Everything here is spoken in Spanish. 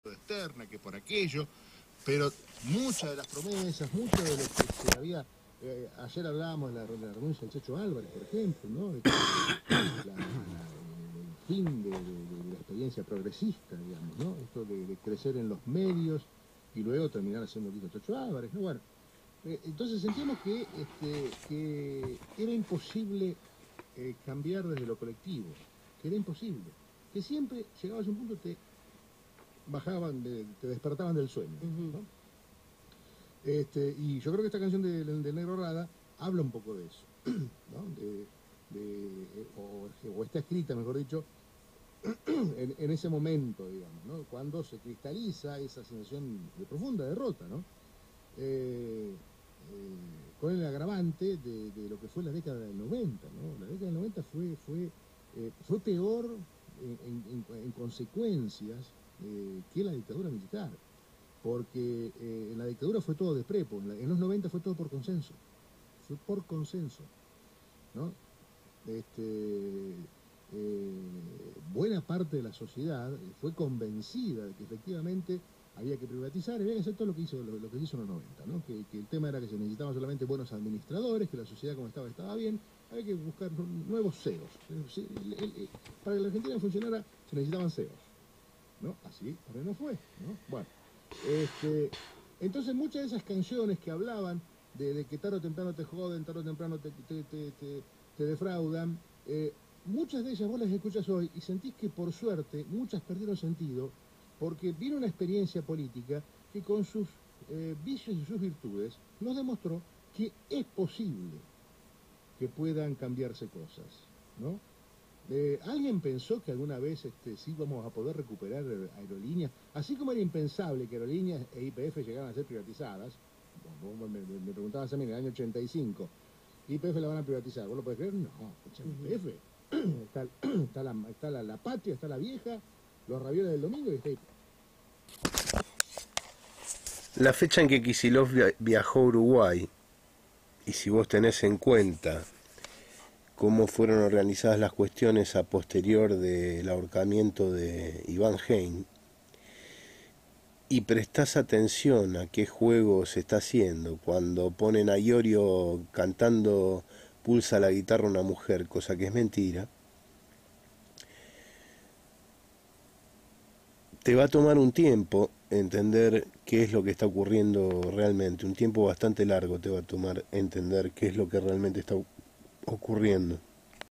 externa, que por aquello, pero muchas de las promesas, mucho de lo que se había... ayer hablábamos de la renuncia del Checho Álvarez, por ejemplo, ¿no? El fin de la experiencia progresista, digamos, ¿no? Esto de crecer en los medios y luego terminar haciendo lo que hizo Checho Álvarez, ¿no? Bueno, entonces sentimos que era imposible cambiar desde lo colectivo, que era imposible, que siempre llegabas a un punto te bajaban, te despertaban del sueño, ¿no? Y yo creo que esta canción de Negro Rada habla un poco de eso, ¿no? O está escrita, mejor dicho, en ese momento, digamos, ¿no? Cuando se cristaliza esa sensación de profunda derrota, ¿no? Con el agravante de lo que fue la década del 90, ¿no? La década del 90 fue peor en consecuencias que la dictadura militar, porque en la dictadura fue todo de prepo, en los 90 fue todo por consenso, ¿no? Buena parte de la sociedad fue convencida de que efectivamente había que privatizar, había que hacer todo lo que hizo en los 90, ¿no? Que el tema era que se necesitaban solamente buenos administradores, que la sociedad como estaba bien, había que buscar nuevos CEOs. Para que la Argentina funcionara se necesitaban CEOs, ¿no? Así, pero no fue, ¿no? Bueno, entonces muchas de esas canciones que hablaban de que tarde o temprano te joden, tarde o temprano te defraudan, muchas de ellas vos las escuchas hoy y sentís que por suerte muchas perdieron sentido porque vino una experiencia política que con sus vicios y sus virtudes nos demostró que es posible que puedan cambiarse cosas, ¿no? ¿Alguien pensó que alguna vez sí vamos a poder recuperar aerolíneas? Así como era impensable que aerolíneas e YPF llegaran a ser privatizadas, vos me preguntabas a mí en el año 85, YPF la van a privatizar, ¿vos lo podés creer? No, YPF, está la patria, está la vieja, los ravioles del domingo y está YPF. La fecha en que Kicillof viajó a Uruguay, y si vos tenés en cuenta cómo fueron organizadas las cuestiones a posterior del ahorcamiento de Iván Hein, y prestás atención a qué juego se está haciendo cuando ponen a Iorio cantando Pulsa la guitarra una mujer, cosa que es mentira, te va a tomar un tiempo entender qué es lo que está ocurriendo realmente, un tiempo bastante largo te va a tomar entender qué es lo que realmente está ocurriendo.